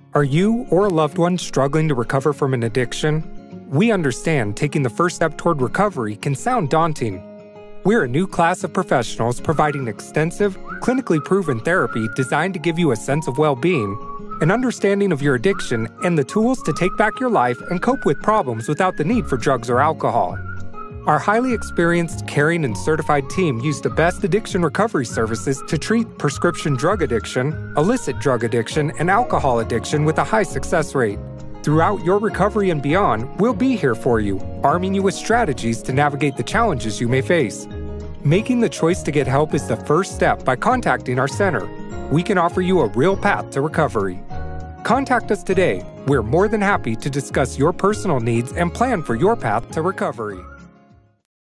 Are you or a loved one struggling to recover from an addiction? We understand taking the first step toward recovery can sound daunting. We're a new class of professionals providing extensive, clinically proven therapy designed to give you a sense of well-being, an understanding of your addiction, and the tools to take back your life and cope with problems without the need for drugs or alcohol. Our highly experienced, caring, and certified team use the best addiction recovery services to treat prescription drug addiction, illicit drug addiction, and alcohol addiction with a high success rate. Throughout your recovery and beyond, we'll be here for you, arming you with strategies to navigate the challenges you may face. Making the choice to get help is the first step by contacting our center. We can offer you a real path to recovery. Contact us today. We're more than happy to discuss your personal needs and plan for your path to recovery.